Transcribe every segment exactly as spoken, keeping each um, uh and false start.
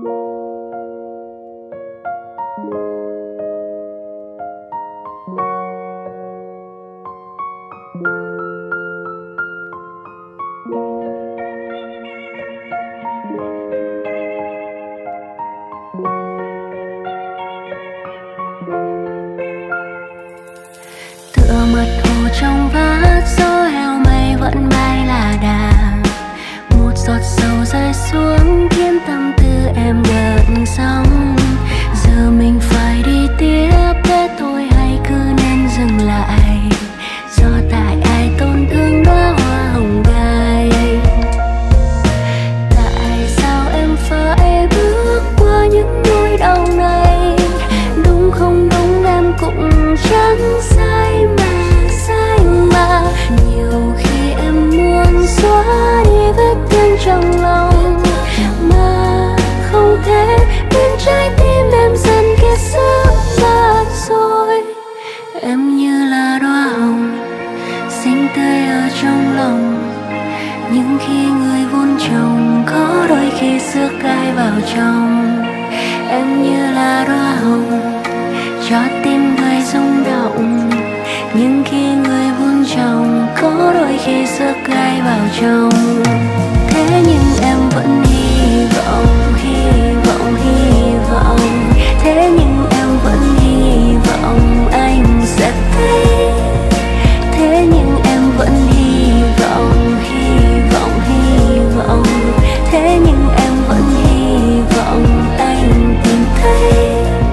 Tựa mặt hồ trong vắt, gió heo mây vẫn bay là đà. Một giọt sầu rơi xuống khiến tâm tư em gợn sóng. Giờ mình phải đi tiếp để thôi hay cứ nên dừng lại? Do tại ai tổn thương đóa hoa hồng gai? Tại sao em phải bước qua những nỗi đau này? Đúng không đúng em cũng chẳng sai mà, sai mà. Nhiều khi em muốn xóa đi vết thương trong lòng mà không thể, nên trái tim em dần kiệt sức mất rồi. Em như là đóa hồng xinh tươi ở trong lòng, nhưng khi người vun trồng có đôi khi xước gai vào trong. Em như là đóa hồng cho tim người rung động, nhưng khi người vun trồng có đôi khi xước gai vào trong. Thế nhưng em vẫn hy vọng, hy vọng, hy vọng. Thế nhưng em vẫn hy vọng anh sẽ thấy. Thế nhưng em vẫn hy vọng, hy vọng, hy vọng. Thế nhưng em vẫn hy vọng anh tìm thấy.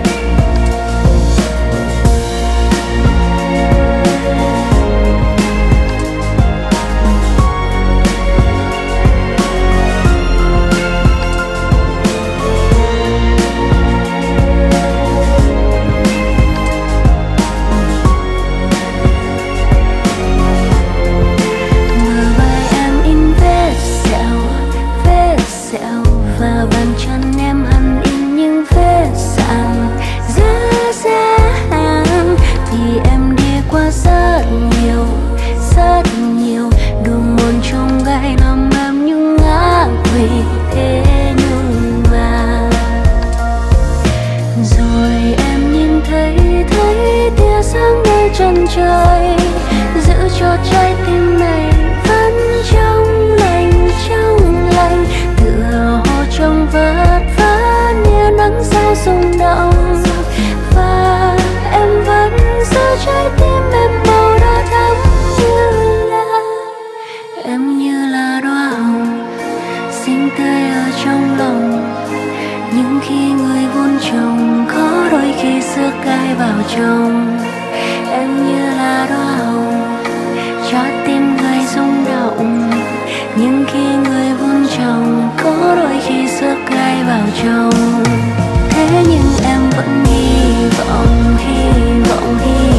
Chân trời giữ cho trái tim này vẫn trong lành, trong lành. Tựa hồ trong vắt vắt như nắng sao rung động, và em vẫn giữ trái tim em màu đỏ thắm như là. Em như là đóa hồng xinh tươi ở trong lòng, nhưng khi người vun trồng có đôi khi xước gai vào trong. Em như là đóa hồng cho tim người rung động, nhưng khi người vun trồng có đôi khi xước gai vào trong. Thế nhưng em vẫn hy vọng, hy vọng, hy